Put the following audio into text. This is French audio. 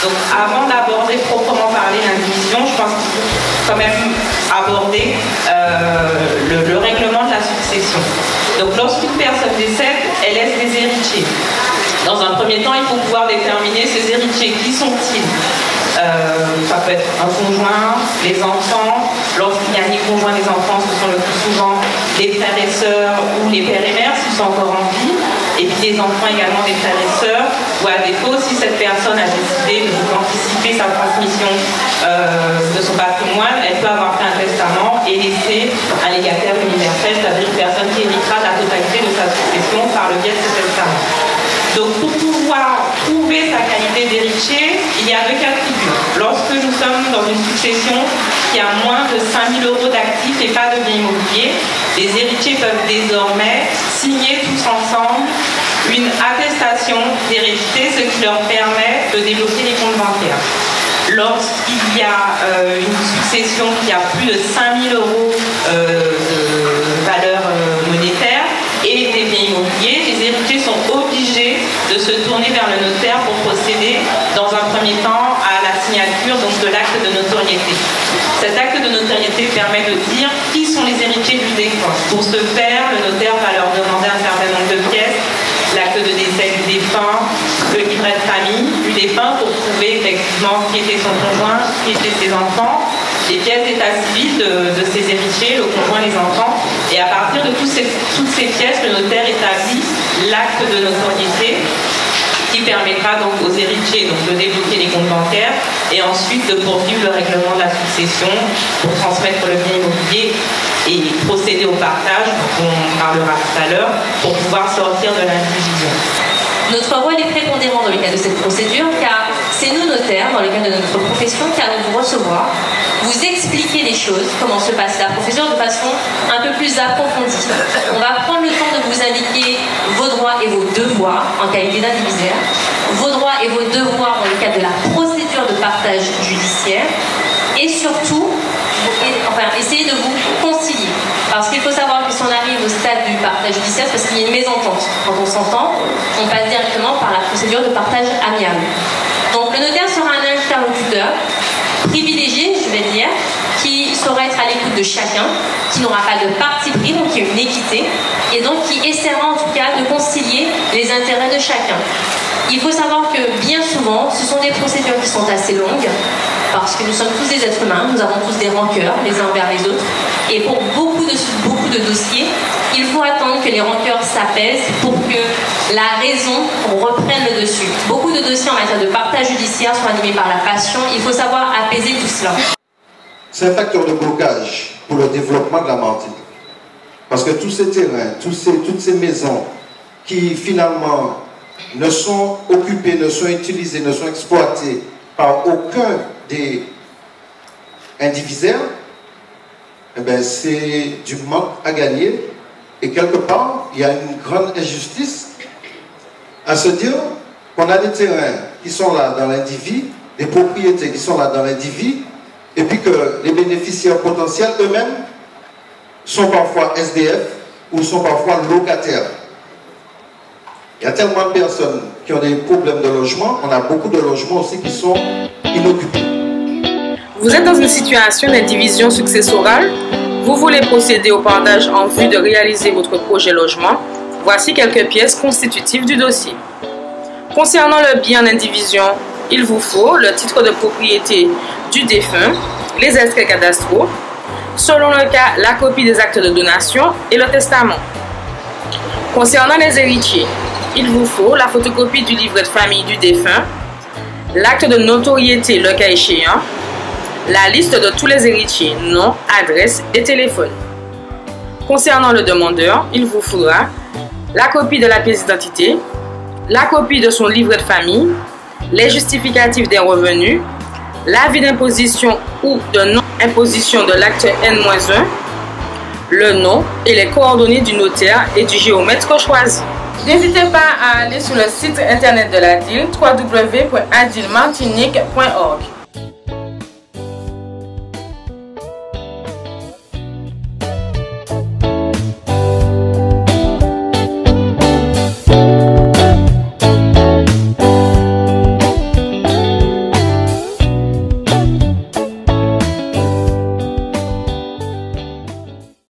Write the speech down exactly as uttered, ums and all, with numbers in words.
Donc avant d'aborder proprement parler l'indivision, je pense qu'il faut quand même aborder euh, le, le règlement de la succession. Donc lorsqu'une personne décède, elle laisse des héritiers. Dans un premier temps, il faut pouvoir déterminer ces héritiers. Qui sont-ils? euh, Ça peut être un conjoint, les enfants. Lorsqu'il n'y a ni conjoint ni enfants, ce sont le plus souvent les frères et sœurs ou les pères et mères s'ils sont encore en vie. Et puis les enfants également des frères et sœurs. Ou à défaut, si cette personne a décidé de anticiper sa transmission euh, de son patrimoine, elle peut avoir fait un testament et laisser un légataire universel, c'est-à-dire une personne qui héritera de la totalité de sa succession par le biais de ce testament. Donc pour pouvoir trouver sa qualité d'héritier, il y a deux cas de figure. Lorsque nous sommes dans une succession qui a moins de cinq mille euros d'actifs et pas de bien immobilier, les héritiers peuvent désormais signer tous ensemble une attestation d'hérédité, ce qui leur permet de débloquer les comptes bancaires. Lorsqu'il y a euh, une succession qui a plus de cinq mille euros euh, de valeur euh, monétaire et des biens immobiliers, les héritiers sont obligés de se tourner vers le notaire pour procéder dans un premier temps à la signature donc, de l'acte de notoriété. Cet acte de notoriété permet de dire qui sont les héritiers du défunt. Pour ce faire, le notaire va leur demander un certain nombre de pièces, l'acte de décès du défunt, le livret de famille du défunt pour prouver effectivement qui était son conjoint, qui étaient ses enfants, les pièces d'état civil de, de ses héritiers, le conjoint, les enfants. Et à partir de tous ces, toutes ces pièces, le notaire établit l'acte de notoriété qui permettra donc aux héritiers donc, de débloquer les comptes bancaires et ensuite de poursuivre le règlement de la succession pour transmettre le bien immobilier et procéder au partage, dont on parlera tout à l'heure, pour pouvoir sortir de l'indivision. Notre rôle est prépondérant dans le cadre de cette procédure car c'est nous notaires, dans le cadre de notre profession, qui allons vous recevoir, vous expliquer les choses, comment se passe la procédure de façon un peu plus approfondie. On va prendre le temps de vous indiquer vos droits et vos devoirs en qualité d'indivisaire, vos droits et vos devoirs dans le cadre de la procédure de partage judiciaire et surtout, enfin, essayer de vous concilier. Parce qu'il faut savoir que si on arrive au stade du partage judiciaire, c'est parce qu'il y a une mésentente. Quand on s'entend, on passe directement par la procédure de partage amiable. Donc le notaire sera un interlocuteur privilégié, je vais dire, qui saura être à l'écoute de chacun, qui n'aura pas de parti pris, donc qui a une équité, et donc qui essaiera en tout cas de concilier les intérêts de chacun. Il faut savoir que bien souvent, ce sont des procédures qui sont assez longues, parce que nous sommes tous des êtres humains, nous avons tous des rancœurs les uns vers les autres, et pour beaucoup de, beaucoup de dossiers, il faut attendre que les rancœurs s'apaisent pour que la raison reprenne le dessus. Beaucoup de dossiers en matière de partage judiciaire sont animés par la passion, il faut savoir apaiser tout cela. C'est un facteur de blocage pour le développement de la Martinique. Parce que tous ces terrains, tous ces, toutes ces maisons qui finalement ne sont occupées, ne sont utilisées, ne sont exploitées par aucun des indivisaires, eh ben, c'est du manque à gagner. Et quelque part, il y a une grande injustice à se dire qu'on a des terrains qui sont là dans l'individu, des propriétés qui sont là dans l'individu, et puis que les bénéficiaires potentiels eux-mêmes sont parfois S D F ou sont parfois locataires. Il y a tellement de personnes qui ont des problèmes de logement, on a beaucoup de logements aussi qui sont inoccupés. Vous êtes dans une situation d'indivision successorale, vous voulez procéder au partage en vue de réaliser votre projet logement, voici quelques pièces constitutives du dossier. Concernant le bien d'indivision, il vous faut le titre de propriété du défunt, les extraits cadastraux, selon le cas, la copie des actes de donation et le testament. Concernant les héritiers, il vous faut la photocopie du livret de famille du défunt, l'acte de notoriété le cas échéant, la liste de tous les héritiers, nom, adresse et téléphone. Concernant le demandeur, il vous faudra la copie de la pièce d'identité, la copie de son livret de famille, les justificatifs des revenus, l'avis d'imposition ou de non-imposition de l'acte N moins un, le nom et les coordonnées du notaire et du géomètre choisi. N'hésitez pas à aller sur le site internet de l'A D I L, w w w point adil martinique point org.